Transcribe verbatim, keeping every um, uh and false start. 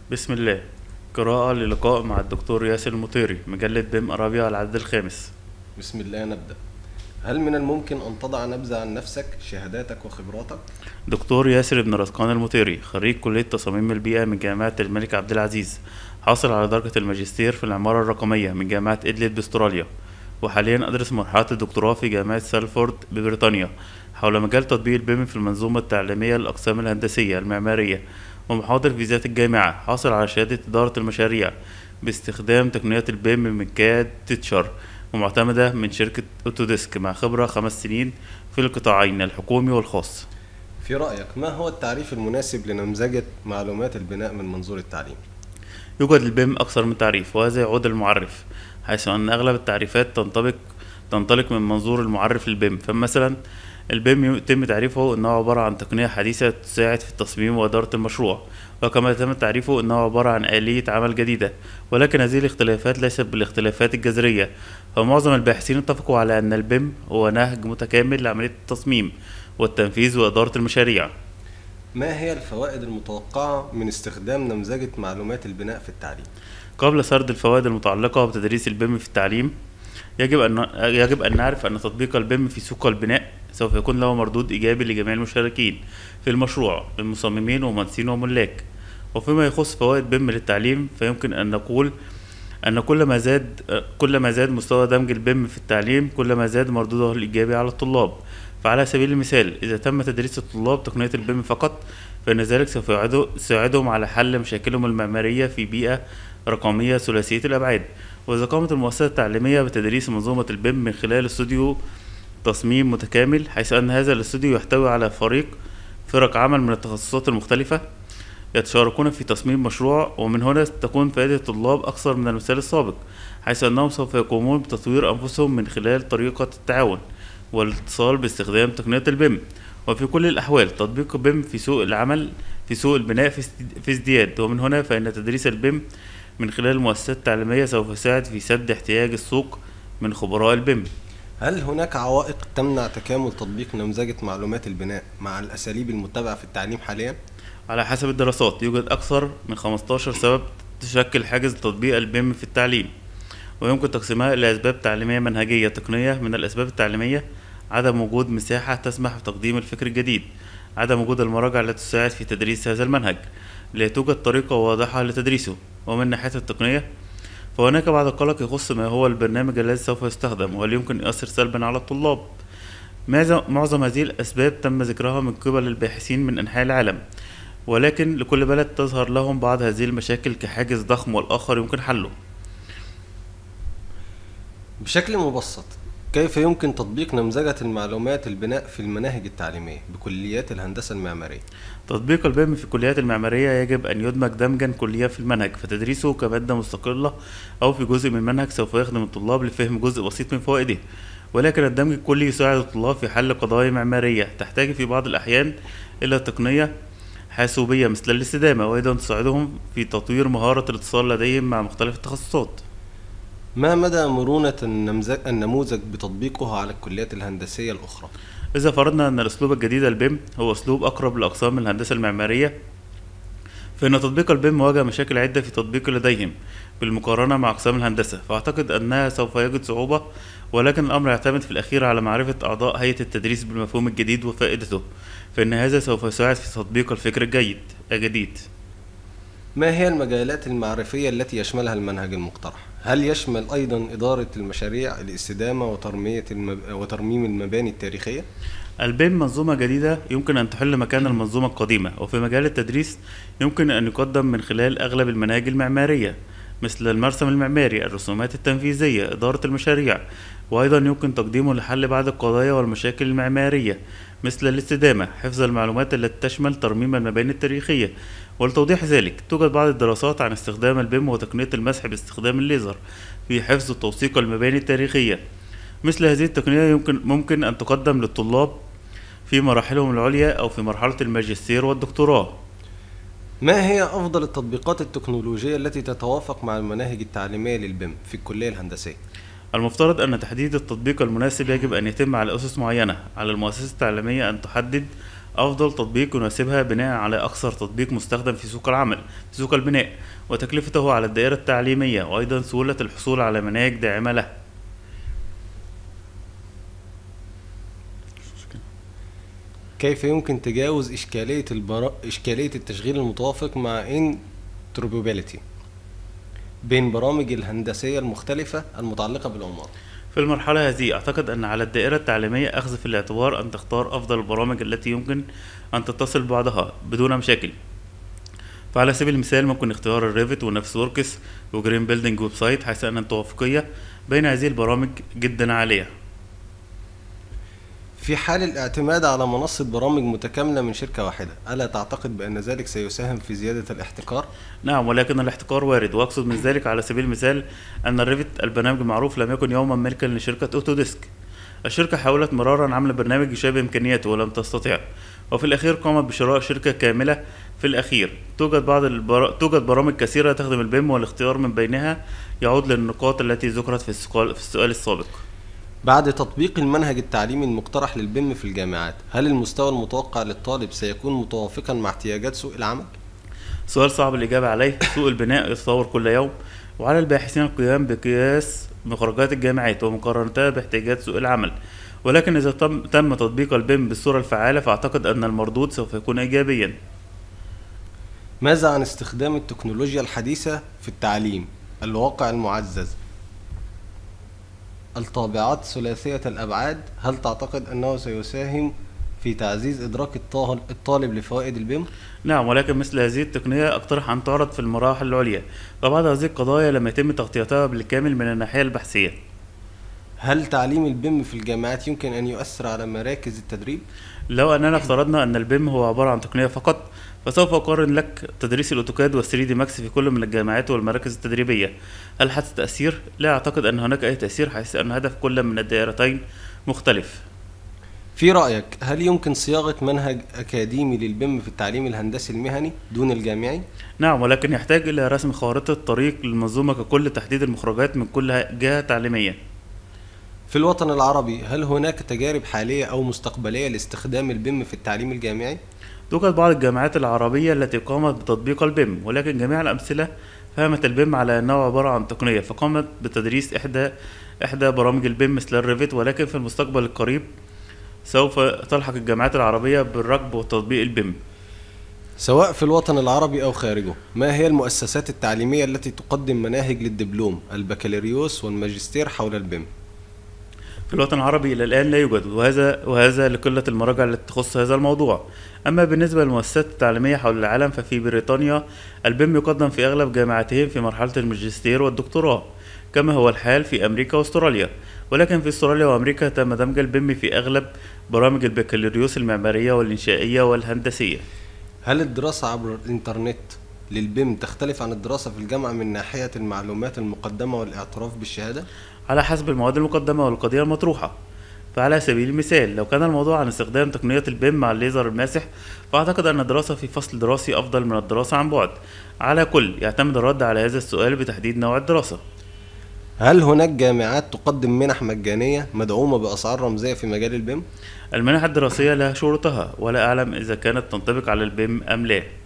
بسم الله. قراءة للقاء مع الدكتور ياسر المطيري، مجلة بيم أرابيا، العدد الخامس. بسم الله نبدأ. هل من الممكن أن تضع نبذة عن نفسك، شهاداتك وخبراتك؟ دكتور ياسر بن رزقان المطيري، خريج كلية تصاميم البيئة من جامعة الملك عبد العزيز، حاصل على درجة الماجستير في العمارة الرقمية من جامعة إدلت بأستراليا، وحاليا أدرس مرحلة الدكتوراه في جامعة سالفورد ببريطانيا حول مجال تطبيق البيم في المنظومة التعليمية للأقسام الهندسية المعمارية، ومحاضر في ذات الجامعة، حاصل على شهادة إدارة المشاريع باستخدام تقنيات البيم من كاد تيتشر، ومعتمدة من شركة أوتوديسك، مع خبرة خمس سنين في القطاعين الحكومي والخاص. في رأيك ما هو التعريف المناسب لنمذجة معلومات البناء من منظور التعليم؟ يوجد للبيم أكثر من تعريف، وهذا يعود المعرف، حيث أن أغلب التعريفات تنطبق تنطلق من منظور المعرف للبيم. فمثلا البيم يتم تعريفه أنه عبارة عن تقنية حديثة تساعد في التصميم وإدارة المشروع، وكما يتم تعريفه أنه عبارة عن آلية عمل جديدة. ولكن هذه الاختلافات ليست بالاختلافات الجذرية، فمعظم الباحثين اتفقوا على أن البيم هو نهج متكامل لعملية التصميم والتنفيذ وإدارة المشاريع. ما هي الفوائد المتوقعة من استخدام نمذجة معلومات البناء في التعليم؟ قبل سرد الفوائد المتعلقة بتدريس البيم في التعليم، يجب أن يجب أن نعرف أن تطبيق البيم في سوق البناء سوف يكون له مردود إيجابي لجميع المشاركين في المشروع، المصممين ومهندسين وملاك. وفيما يخص فوائد بيم للتعليم، فيمكن أن نقول أن كل ما زاد كل ما زاد مستوى دمج البيم في التعليم، كل ما زاد مردوده الإيجابي على الطلاب. فعلى سبيل المثال، إذا تم تدريس الطلاب تقنية البيم فقط، فإن ذلك سوف يساعدهم على حل مشاكلهم المعمارية في بيئة رقمية ثلاثية الأبعاد. وإذا قامت المؤسسة التعليمية بتدريس منظومة البيم من خلال استوديو تصميم متكامل، حيث أن هذا الاستوديو يحتوي على فريق فرق عمل من التخصصات المختلفة يتشاركون في تصميم مشروع، ومن هنا تكون فائدة الطلاب أكثر من المثال السابق، حيث أنهم سوف يقومون بتطوير أنفسهم من خلال طريقة التعاون والاتصال باستخدام تقنية البيم. وفي كل الأحوال، تطبيق البيم في سوق العمل في سوق البناء في ازدياد، ومن هنا فإن تدريس البيم من خلال المؤسسات التعليمية سوف يساعد في سد احتياج السوق من خبراء البيم. هل هناك عوائق تمنع تكامل تطبيق نمذجة معلومات البناء مع الأساليب المتبعة في التعليم حاليا؟ على حسب الدراسات، يوجد أكثر من خمستاشر سبب تشكل حاجز تطبيق البيم في التعليم، ويمكن تقسيمها إلى أسباب تعليمية منهجية تقنية. من الأسباب التعليمية: عدم وجود مساحة تسمح بتقديم الفكر الجديد، عدم وجود المراجع التي تساعد في تدريس هذا المنهج، لا توجد طريقة واضحة لتدريسه. ومن ناحية التقنية، فهناك بعض القلق يخص ما هو البرنامج الذي سوف يستخدم، وهل يمكن يؤثر سلبا على الطلاب. معظم هذه الأسباب تم ذكرها من قبل الباحثين من أنحاء العالم، ولكن لكل بلد تظهر لهم بعض هذه المشاكل كحاجز ضخم، والآخر يمكن حله. بشكل مبسط، كيف يمكن تطبيق نمذجة المعلومات البناء في المناهج التعليمية بكليات الهندسة المعمارية؟ تطبيق البيم في الكليات المعمارية يجب أن يدمج دمجا كليا في المنهج، فتدريسه كمادة مستقلة أو في جزء من المنهج سوف يخدم الطلاب لفهم جزء بسيط من فوائده. ولكن الدمج الكلي يساعد الطلاب في حل قضايا معمارية تحتاج في بعض الأحيان إلى تقنية حاسوبية مثل الاستدامة، وأيضا تساعدهم في تطوير مهارة الاتصال لديهم مع مختلف التخصصات. ما مدى مرونة النموذج بتطبيقه على الكليات الهندسية الأخرى؟ إذا فرضنا أن الأسلوب الجديد البيم هو أسلوب أقرب لأقسام الهندسة المعمارية، فإن تطبيق البيم واجه مشاكل عدة في تطبيقه لديهم بالمقارنة مع أقسام الهندسة، فأعتقد أنها سوف يجد صعوبة. ولكن الأمر يعتمد في الأخير على معرفة أعضاء هيئة التدريس بالمفهوم الجديد وفائدته، فإن هذا سوف يساعد في تطبيق الفكر الجيد الجديد. ما هي المجالات المعرفية التي يشملها المنهج المقترح؟ هل يشمل أيضا إدارة المشاريع، الاستدامة، وترمية المب... وترميم المباني التاريخية؟ البيم منظومة جديدة يمكن أن تحل مكان المنظومة القديمة، وفي مجال التدريس يمكن أن يقدم من خلال أغلب المناهج المعمارية مثل المرسم المعماري، الرسومات التنفيذية، إدارة المشاريع. وأيضا يمكن تقديمه لحل بعض القضايا والمشاكل المعمارية مثل الاستدامة، حفظ المعلومات التي تشمل ترميم المباني التاريخية. ولتوضيح ذلك، توجد بعض الدراسات عن استخدام البيم وتقنية المسح باستخدام الليزر في حفظ وتوثيق المباني التاريخية. مثل هذه التقنية يمكن ممكن أن تقدم للطلاب في مراحلهم العليا أو في مرحلة الماجستير والدكتوراه. ما هي أفضل التطبيقات التكنولوجية التي تتوافق مع المناهج التعليمية للبيم في الكلية الهندسية؟ المفترض أن تحديد التطبيق المناسب يجب أن يتم على أسس معينة. على المؤسسة التعليمية أن تحدد أفضل تطبيق يناسبها بناء على أكثر تطبيق مستخدم في سوق العمل في سوق البناء، وتكلفته على الدائرة التعليمية، وأيضا سهولة الحصول على مناهج داعمة له. كيف يمكن تجاوز إشكالية البر... إشكالية التشغيل المتوافق مع interoperability بين برامج الهندسية المختلفة المتعلقة بالعمارة؟ في المرحلة هذه أعتقد أن على الدائرة التعليمية أخذ في الاعتبار أن تختار أفضل البرامج التي يمكن أن تتصل ببعضها بدون مشاكل. فعلى سبيل المثال ممكن اختيار الريفت ونفس وركس وجرين بيلدينج ويب سايت، حيث أن التوافقية بين هذه البرامج جدا عالية. في حال الاعتماد على منصة برامج متكاملة من شركة واحدة، ألا تعتقد بأن ذلك سيساهم في زيادة الاحتكار؟ نعم، ولكن الاحتكار وارد، وأقصد من ذلك على سبيل المثال أن الريفت البرنامج المعروف لم يكن يوما ملكا لشركة أوتوديسك. الشركة حاولت مرارا عمل برنامج يشابه إمكانياته ولم تستطع، وفي الأخير قامت بشراء شركة كاملة. في الأخير توجد بعض البر... توجد برامج كثيرة تخدم البيم، والاختيار من بينها يعود للنقاط التي ذكرت في السؤال في السؤال السابق. بعد تطبيق المنهج التعليمي المقترح للبيم في الجامعات، هل المستوى المتوقع للطالب سيكون متوافقا مع احتياجات سوق العمل؟ سؤال صعب الإجابة عليه. سوق البناء يتطور كل يوم، وعلى الباحثين القيام بقياس مخرجات الجامعات ومقارنتها باحتياجات سوق العمل، ولكن إذا تم, تم تطبيق البيم بالصورة الفعالة فأعتقد أن المردود سوف يكون إيجابيا. ماذا عن استخدام التكنولوجيا الحديثة في التعليم؟ الواقع المعزز، الطابعات ثلاثية الأبعاد، هل تعتقد أنه سيساهم في تعزيز إدراك الطالب لفوائد البيم؟ نعم، ولكن مثل هذه التقنية أقترح أن تعرض في المراحل العليا، وبعض هذه القضايا لم يتم تغطيتها بالكامل من الناحية البحثية. هل تعليم البيم في الجامعات يمكن أن يؤثر على مراكز التدريب؟ لو أننا افترضنا أن البيم هو عبارة عن تقنية فقط، فسوف أقارن لك تدريس الأوتوكاد والثري دي ماكس في كل من الجامعات والمراكز التدريبية. هل حدث تأثير؟ لا أعتقد أن هناك أي تأثير، حيث أن هدف كل من الدائرتين مختلف. في رأيك هل يمكن صياغة منهج أكاديمي للبيم في التعليم الهندسي المهني دون الجامعي؟ نعم، ولكن يحتاج إلى رسم خارطة طريق للمنظومة ككل، تحديد المخرجات من كل جهة تعليمية. في الوطن العربي هل هناك تجارب حالية أو مستقبلية لاستخدام البيم في التعليم الجامعي؟ توجد بعض الجامعات العربية التي قامت بتطبيق البيم، ولكن جميع الأمثلة فهمت البيم على أنه عبارة عن تقنية، فقامت بتدريس إحدى إحدى برامج البيم مثل الريفت. ولكن في المستقبل القريب سوف تلحق الجامعات العربية بالركب وتطبيق البيم. سواء في الوطن العربي أو خارجه، ما هي المؤسسات التعليمية التي تقدم مناهج للدبلوم، البكالوريوس والماجستير حول البيم؟ في الوطن العربي إلى الآن لا يوجد، وهذا وهذا لقلة المراجع التي تخص هذا الموضوع. أما بالنسبة للمؤسسات التعليمية حول العالم، ففي بريطانيا البيم يقدم في أغلب جامعاتهم في مرحلة الماجستير والدكتوراه، كما هو الحال في أمريكا وأستراليا. ولكن في أستراليا وأمريكا تم دمج البيم في أغلب برامج البكالوريوس المعمارية والإنشائية والهندسية. هل الدراسة عبر الإنترنت للبيم تختلف عن الدراسة في الجامعة من ناحية المعلومات المقدمة والاعتراف بالشهادة؟ على حسب المواد المقدمة والقضية المطروحة. فعلى سبيل المثال، لو كان الموضوع عن استخدام تقنية البيم مع الليزر الماسح، فأعتقد أن الدراسة في فصل دراسي أفضل من الدراسة عن بعد. على كل، يعتمد الرد على هذا السؤال بتحديد نوع الدراسة. هل هناك جامعات تقدم منح مجانية مدعومة بأسعار رمزية في مجال البيم؟ المنح الدراسية لها شروطها، ولا أعلم إذا كانت تنطبق على البيم أم لا.